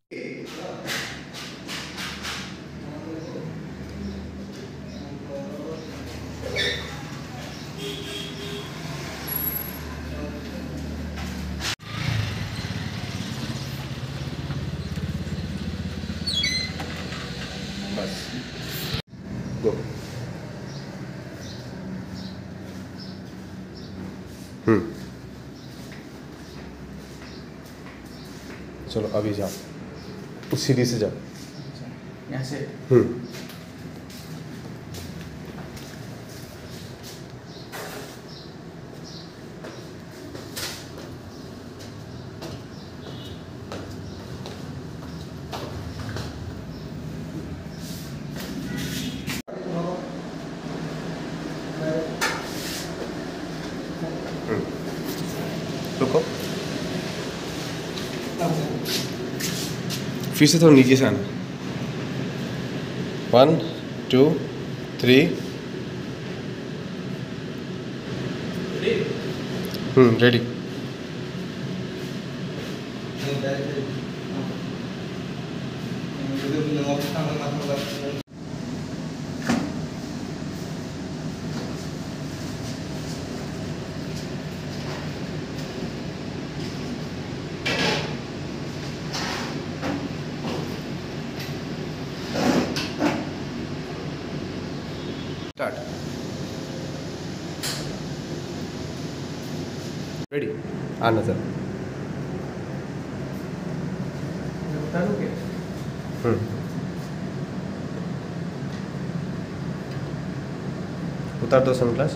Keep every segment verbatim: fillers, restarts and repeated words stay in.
बस गो। हम्म चलो अभी जाओ, उस सीढ़ी से जाओ यहाँ से। हम्म रुको, फिर से थोड़ा नीचे से आना। One two three. Hmm ready. Start. Ready. आ नजर। उतारोगे? हम्म उतार दो सनग्लास।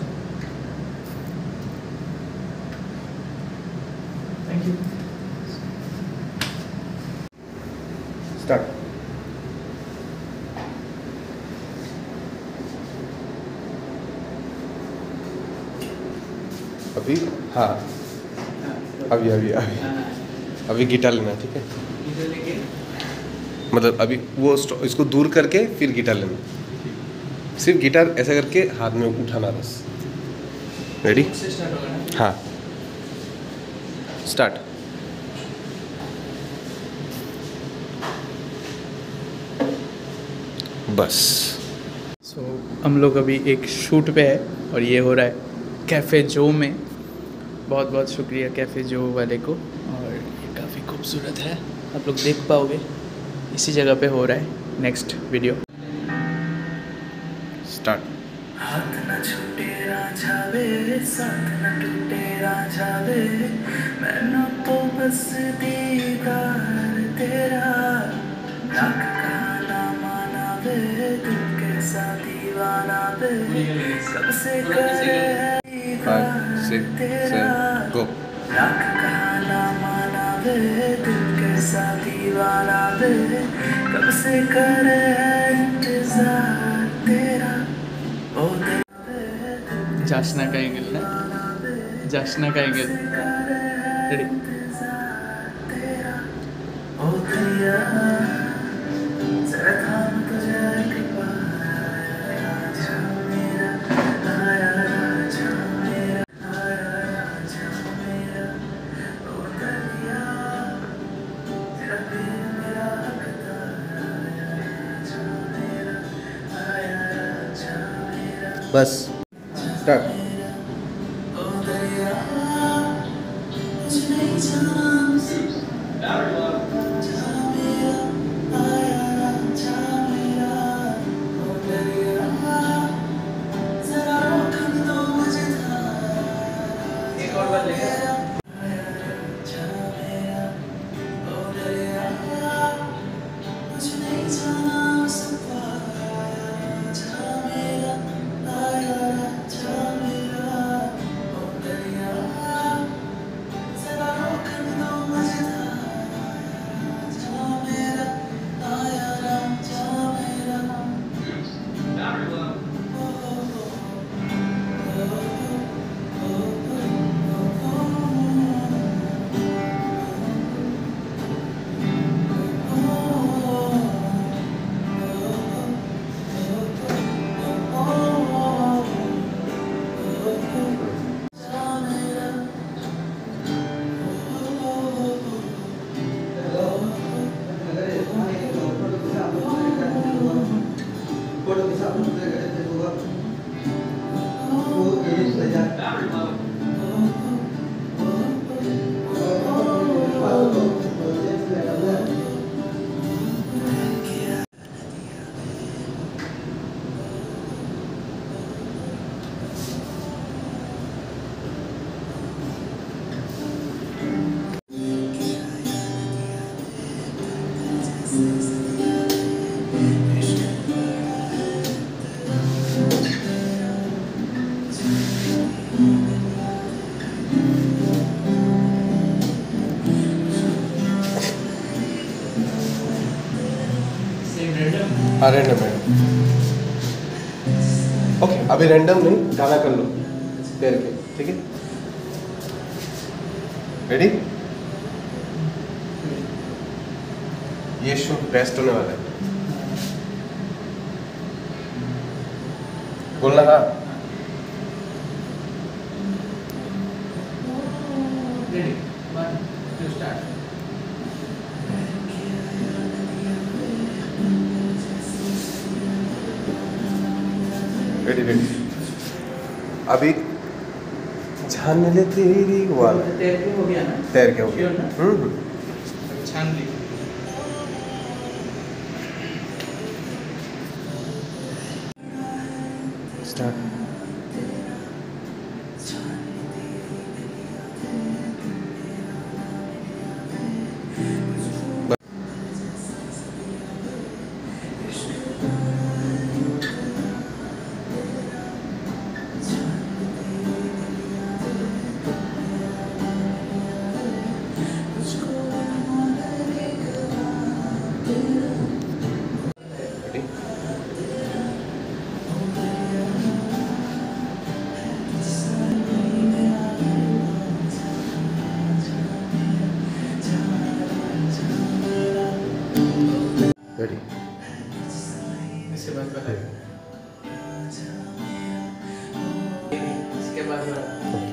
Thank you. स्टार्ट। अभी हाँ अभी अभी अभी अभी गिटार लेना, ठीक है? इधर लेके मतलब अभी वो स्टॉ- इसको दूर करके फिर गिटार लेना। सिर्फ गिटार ऐसा करके हाथ में उठाना बस। रेडी? से स्टार्ट होगा ना? हाँ स्टार्ट। बस। सो so, हम लोग अभी एक शूट पे है और ये हो रहा है कैफ़े जो में। बहुत बहुत शुक्रिया कैफ़े जो वाले को, और ये काफ़ी खूबसूरत है, आप लोग देख पाओगे। इसी जगह पे हो रहा है नेक्स्ट वीडियो। स्टार्ट। हाथ न छूटे रांझा वे, साथ न टूटे रांझा वे, मैनू तो बस दीदार तेरा, लाख कहाना माना वे, दिल कैसा दीवाना वे, कब से करे है दीदार तेरा, गो। लाख कहाना माना वे, दिल कैसा दीवाना वे, कब से करे है इंतजार तेरा। जाशना का एंगल ना, जाशना का एंगल। रेडी? बस स्टार्ट। एक और बार लेगा। हाँ रैंडम है। ओके अभी रैंडम नहीं, गाना कर लो पैर के, ठीक है? रेडी? ये शूट बेस्ट होने वाला है। बोलना हाँ। Ready one two start. Ready ready. अभी छान ले तेरी वाला तैर के हो गया ना? तैर के हो गया। Sure ना? हम्म छान ली। स्टार्ट। रेडी। इसके बाद वाला इसके बाद वाला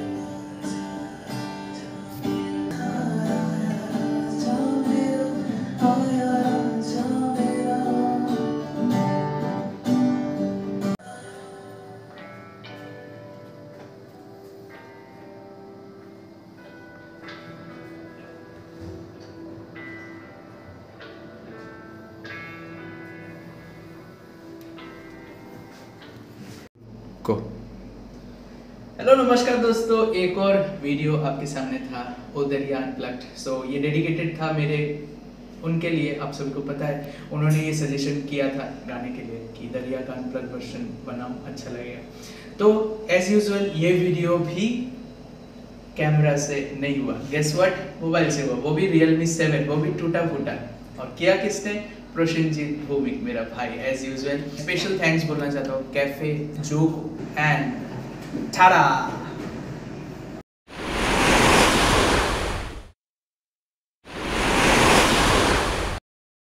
को। हेलो नमस्कार दोस्तों, एक और वीडियो आपके सामने था ओ दरिया अनप्लग्ड। सो ये डेडिकेटेड था मेरे उनके लिए, आप सभी को पता है उन्होंने ये सजेशन किया था गाने के लिए कि दरिया का अनप्लग्ड वर्जन बनाओ, अच्छा लगेगा। तो एज यूजुअल ये वीडियो भी कैमरा से नहीं हुआ, गेस व्हाट, मोबाइल से हुआ, वो भी Realme सेवन, वो भी टूटा फूटा। और किया किसने? प्रसेंजित भौमिक, मेरा भाई। एज यूजुअल स्पेशल थैंक्स बोलना चाहता हूँ कैफे जो एंड टाटा।